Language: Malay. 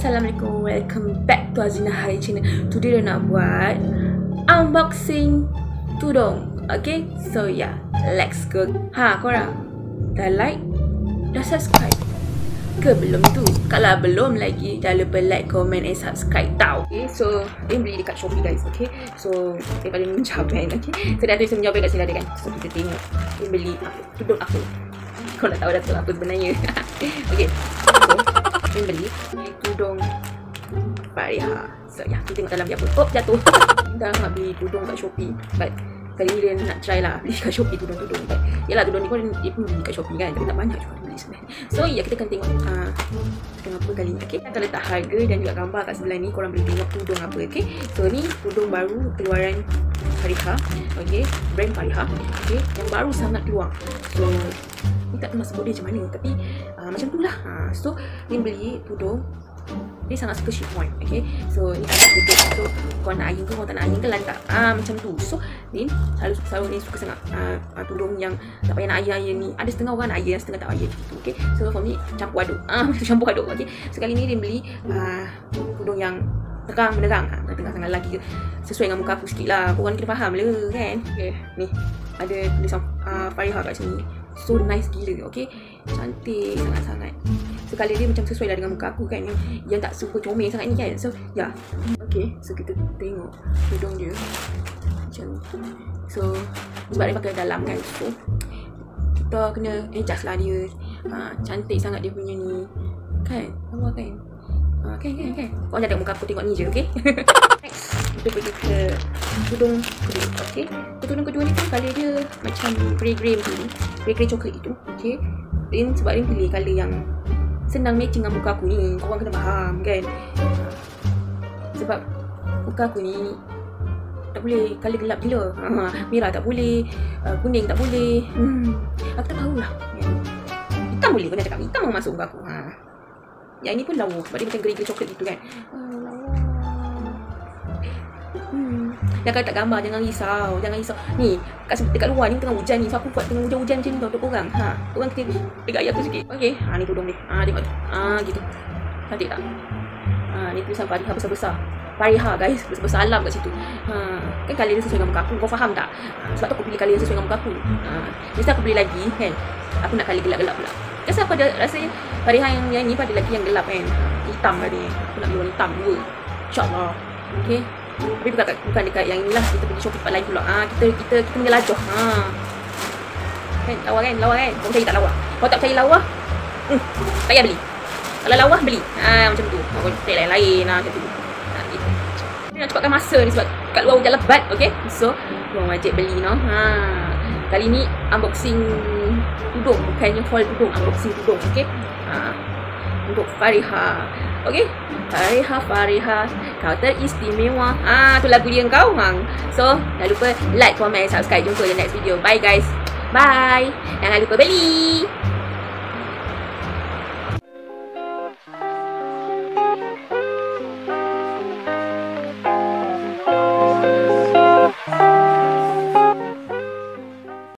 Assalamualaikum, welcome back to Azina Hari Channel. Today dia nak buat unboxing tudung. Okay, so yeah, let's go. Korang dah like, dah subscribe ke belum tu? Kalau belum lagi, jangan lupa like, comment and subscribe tau. Okay, so dia beli dekat Shopee guys. Okay, so daripada menjawab kan. Okay, so dah tulis menjawab kat sini ada kan. So kita tengok dia beli apa, tudung apa. Kau nak tahu dah tu apa sebenarnya. Okay, so dia beli tudung Fariha. So ya, kita tengok dalam dia apa. Oh, jatuh. Dah nak beli tudung kat Shopee, but kali ni dia nak try lah beli kat Shopee tudung-tudung. But yalah, tudung ni pun dia pun beli kat Shopee kan, tapi tak banyak juga dia beli sebenarnya. So ya, kita akan tengok tudung apa kali ni. Okay, kita akan letak harga dan juga gambar kat sebelah ni. Korang boleh tengok tudung apa. Okay, so ni tudung baru keluaran Fariha. Okay, brand Fariha. Okay, yang baru sangat keluar. So ni tak tahu nak sebut dia macam mana, tapi macam tu lah. So ni beli tudung, dia sangat suka chiffon. Okay, so ni agak gede. So kau nak iron ke, kau tak nak iron ke, lantak macam tu. So ni selalu ni suka sangat tudung yang tak payah nak iron ni. Ada setengah orang nak iron, setengah tak iron gitu. Okay, so for me campur aduk. Campur aduk. Okay, so kali ni dia beli tudung yang terang-menerang, tengah sangat lagi sesuai dengan muka aku sikit lah. Korang kena faham lah kan. Okay, ni ada tulisan Fariha kat sini. So nice gila. Okay, cantik sangat-sangat. So kali dia macam sesuai lah dengan muka aku kan, yang tak super comel sangat ni kan. So ya, okay, so kita tengok tudung dia macam ni. So sebab dia pakai dalam kan, so kita kena adjust lah dia. Cantik sangat dia punya ni kan, nampak kan. Kan. Kau jangan tengok muka aku, tengok ni je, okay. Next, kita pergi ke tudung kedua. Okay, tudung kedua ni pun colour dia macam grey tu, grey coklat gitu. Okay, then sebab dia pilih colour yang senang matching dengan muka aku ni. Korang kena faham kan, sebab muka aku ni tak boleh colour gelap gila. Merah tak boleh, kuning tak boleh. Aku tak tahulah. Hitam boleh, kau nak cakap hitam mau masuk muka aku. Yang ini pun lawa sebab dia macam grey coklat gitu kan. Dan kalau tak gambar, jangan risau. Ni dekat luar ni tengah hujan ni, so aku buat tengah hujan-hujan macam ni tau untuk korang. Korang kena pegang ayat aku sikit. Okay, ni tudung ni. Tengok tu. Gitu. Cantik tak? Ni tulisan Fariha besar-besar. Fariha guys, besar-besar alam kat situ. Kan colour dia sesuai dengan muka aku. Kau faham tak? Sebab tu aku pilih colour yang sesuai dengan muka aku. Mesti aku beli lagi kan. Aku nak colour gelap-gelap pula. Rasa aku ada rasanya Fariha yang ni pada lagi yang gelap kan. Hitam tadi. Aku nak beli warna hitam dua. InsyaAllah. Okay, tapi bukan dekat yang inilah. Kita pergi Shopee tempat lain pula. Kita menjelajah. Kan, lawa kan. Kau percaya tak lawa? Kau tak percaya lawa? Tak payah beli. Kalau lawa beli. Macam tu. Kau percaya lain-lain macam tu. Gitu. Dia nak cepatkan masa ni sebab kat luar hujan lebat. Okay, so korang wajib beli no. Kali ni unboxing tudung, bukannya haul tudung, unboxing tudung. Okay, untuk Fariha. Okay, Fariha, kau teristimewa. Tu lagu dia kau. So jangan lupa like, comment, subscribe. Jumpa di next video. Bye guys. Bye. Jangan lupa beli.